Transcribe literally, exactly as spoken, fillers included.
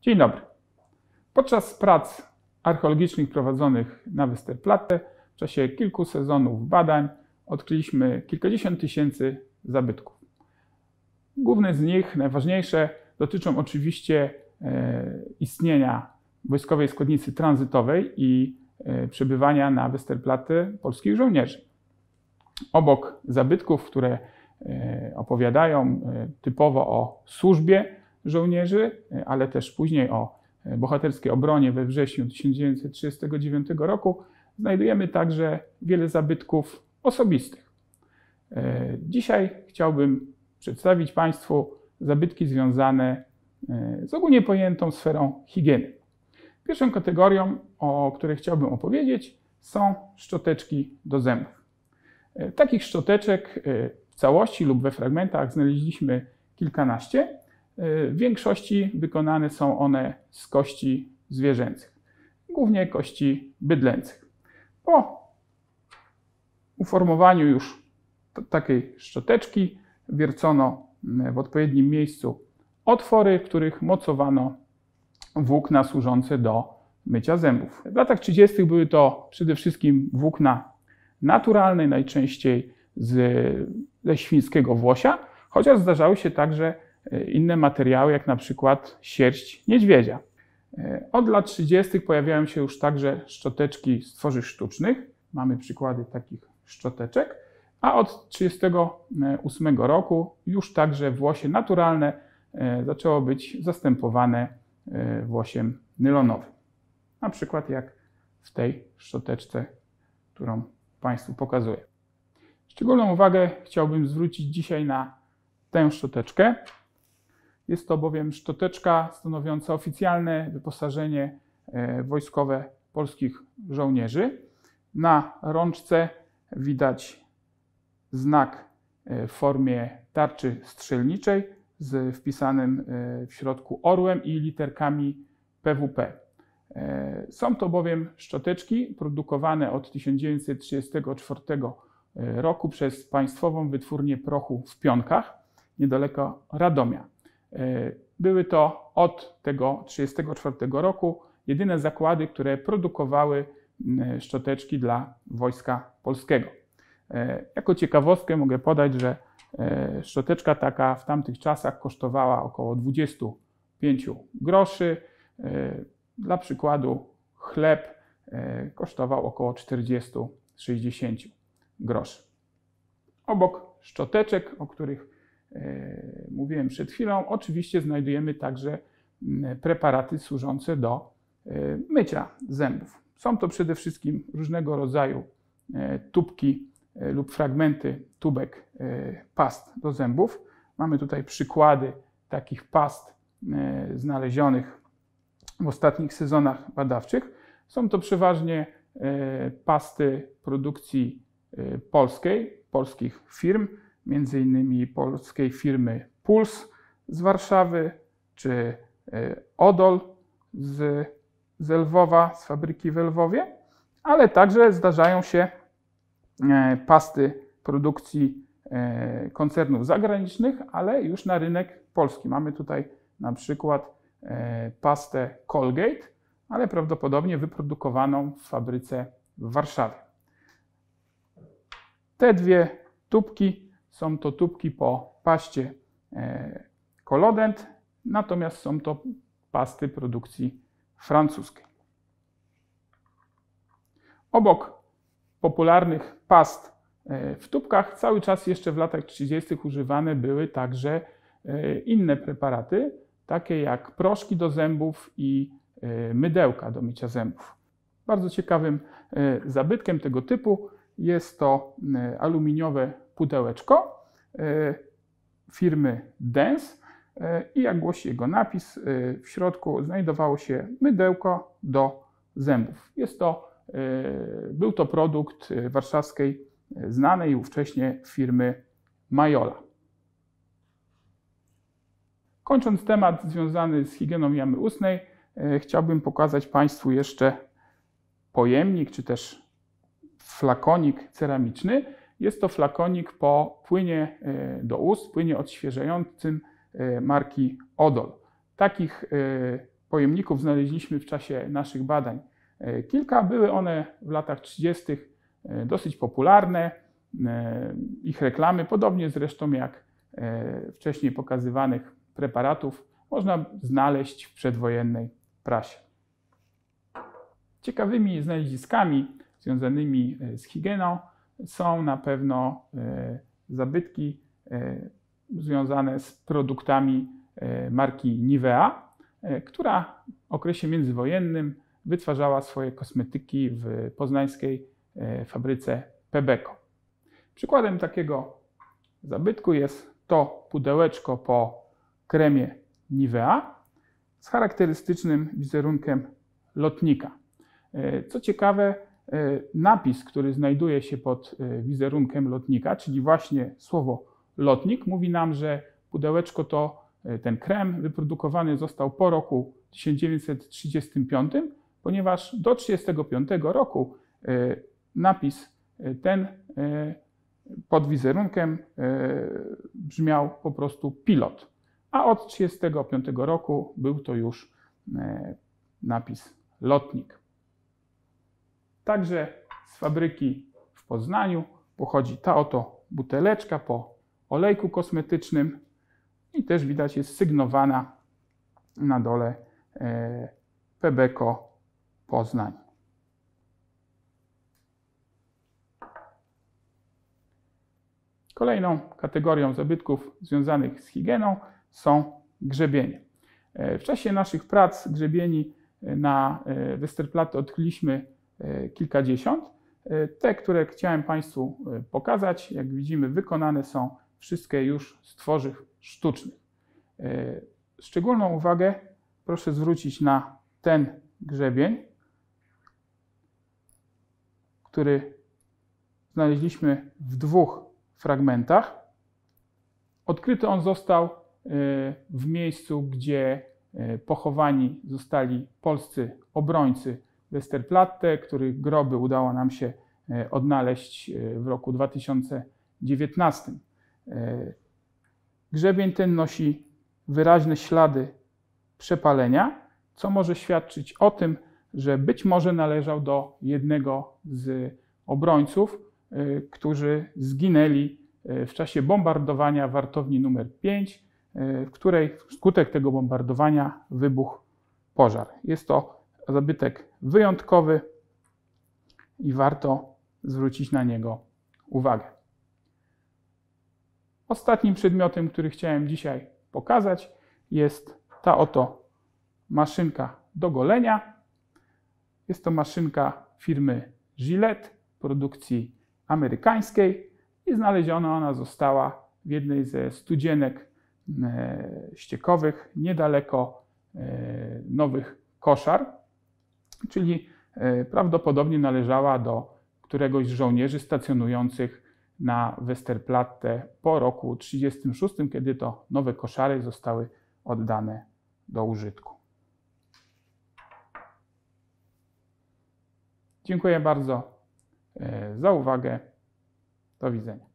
Dzień dobry. Podczas prac archeologicznych prowadzonych na Westerplatte w czasie kilku sezonów badań odkryliśmy kilkadziesiąt tysięcy zabytków. Główne z nich, najważniejsze, dotyczą oczywiście e, istnienia wojskowej składnicy tranzytowej i e, przebywania na Westerplatte polskich żołnierzy. Obok zabytków, które e, opowiadają e, typowo o służbie żołnierzy, e, ale też później o e, bohaterskiej obronie we wrześniu tysiąc dziewięćset trzydziestego dziewiątego roku, znajdujemy także wiele zabytków osobistych. E, dzisiaj chciałbym przedstawić Państwu zabytki związane z ogólnie pojętą sferą higieny. Pierwszą kategorią, o której chciałbym opowiedzieć, są szczoteczki do zębów. Takich szczoteczek w całości lub we fragmentach znaleźliśmy kilkanaście. W większości wykonane są one z kości zwierzęcych, głównie kości bydlęcych. Po uformowaniu już takiej szczoteczki wiercono w odpowiednim miejscu otwory, w których mocowano włókna służące do mycia zębów. W latach trzydziestych były to przede wszystkim włókna naturalne, najczęściej z, ze świńskiego włosia, chociaż zdarzały się także inne materiały, jak na przykład sierść niedźwiedzia. Od lat trzydziestych pojawiają się już także szczoteczki z tworzyw sztucznych. Mamy przykłady takich szczoteczek. A od tysiąc dziewięćset trzydziestego ósmego roku już także włosie naturalne zaczęło być zastępowane włosiem nylonowym. Na przykład jak w tej szczoteczce, którą Państwu pokazuję. Szczególną uwagę chciałbym zwrócić dzisiaj na tę szczoteczkę. Jest to bowiem szczoteczka stanowiąca oficjalne wyposażenie wojskowe polskich żołnierzy. Na rączce widać znak w formie tarczy strzelniczej z wpisanym w środku orłem i literkami P W P. Są to bowiem szczoteczki produkowane od tysiąc dziewięćset trzydziestego czwartego roku przez Państwową Wytwórnię Prochu w Pionkach, niedaleko Radomia. Były to od tego tysiąc dziewięćset trzydziestego czwartego roku jedyne zakłady, które produkowały szczoteczki dla Wojska Polskiego. Jako ciekawostkę mogę podać, że szczoteczka taka w tamtych czasach kosztowała około dwadzieścia pięć groszy. Dla przykładu chleb kosztował około czterdzieści do sześćdziesięciu groszy. Obok szczoteczek, o których mówiłem przed chwilą, oczywiście znajdujemy także preparaty służące do mycia zębów. Są to przede wszystkim różnego rodzaju tubki lub fragmenty tubek past do zębów. Mamy tutaj przykłady takich past znalezionych w ostatnich sezonach badawczych. Są to przeważnie pasty produkcji polskiej, polskich firm, między innymi polskiej firmy Puls z Warszawy, czy Odol z, z Lwowa, z fabryki w Lwowie, ale także zdarzają się pasty produkcji koncernów zagranicznych, ale już na rynek polski. Mamy tutaj na przykład pastę Colgate, ale prawdopodobnie wyprodukowaną w fabryce w Warszawie. Te dwie tubki są to tubki po paście Collodent, natomiast są to pasty produkcji francuskiej. Obok popularnych past w tubkach cały czas jeszcze w latach trzydziestych używane były także inne preparaty, takie jak proszki do zębów i mydełka do mycia zębów. Bardzo ciekawym zabytkiem tego typu jest to aluminiowe pudełeczko firmy Dens i jak głosi jego napis, w środku znajdowało się mydełko do zębów. Jest to Był to produkt warszawskiej, znanej ówcześnie firmy Majola. Kończąc temat związany z higieną jamy ustnej, chciałbym pokazać Państwu jeszcze pojemnik, czy też flakonik ceramiczny. Jest to flakonik po płynie do ust, płynie odświeżającym marki Odol. Takich pojemników znaleźliśmy w czasie naszych badań kilka. Były one w latach trzydziestych dosyć popularne. Ich reklamy, podobnie zresztą jak wcześniej pokazywanych preparatów, można znaleźć w przedwojennej prasie. Ciekawymi znaleziskami związanymi z higieną są na pewno zabytki związane z produktami marki Nivea, która w okresie międzywojennym wytwarzała swoje kosmetyki w poznańskiej fabryce Pebeko. Przykładem takiego zabytku jest to pudełeczko po kremie Nivea z charakterystycznym wizerunkiem lotnika. Co ciekawe, napis, który znajduje się pod wizerunkiem lotnika, czyli właśnie słowo lotnik, mówi nam, że pudełeczko to, ten krem wyprodukowany został po roku tysiąc dziewięćset trzydziestym piątym, ponieważ do tysiąc dziewięćset trzydziestego piątego roku napis ten pod wizerunkiem brzmiał po prostu pilot, a od tysiąc dziewięćset trzydziestego piątego roku był to już napis lotnik. Także z fabryki w Poznaniu pochodzi ta oto buteleczka po olejku kosmetycznym i też widać jest sygnowana na dole Pebeko Poznań. Kolejną kategorią zabytków związanych z higieną są grzebienie. W czasie naszych prac grzebieni na Westerplatte odkryliśmy kilkadziesiąt. Te, które chciałem Państwu pokazać, jak widzimy, wykonane są wszystkie już z tworzyw sztucznych. Szczególną uwagę proszę zwrócić na ten grzebień, który znaleźliśmy w dwóch fragmentach. Odkryty on został w miejscu, gdzie pochowani zostali polscy obrońcy Westerplatte, których groby udało nam się odnaleźć w roku dwa tysiące dziewiętnastym. Grzebień ten nosi wyraźne ślady przepalenia, co może świadczyć o tym, że być może należał do jednego z obrońców, którzy zginęli w czasie bombardowania wartowni numer pięć, w której wskutek tego bombardowania wybuchł pożar. Jest to zabytek wyjątkowy i warto zwrócić na niego uwagę. Ostatnim przedmiotem, który chciałem dzisiaj pokazać, jest ta oto maszynka do golenia. Jest to maszynka firmy Gillette produkcji amerykańskiej i znaleziona ona została w jednej ze studzienek ściekowych niedaleko Nowych Koszar, czyli prawdopodobnie należała do któregoś z żołnierzy stacjonujących na Westerplatte po roku tysiąc dziewięćset trzydziestym szóstym, kiedy to Nowe Koszary zostały oddane do użytku. Dziękuję bardzo za uwagę. Do widzenia.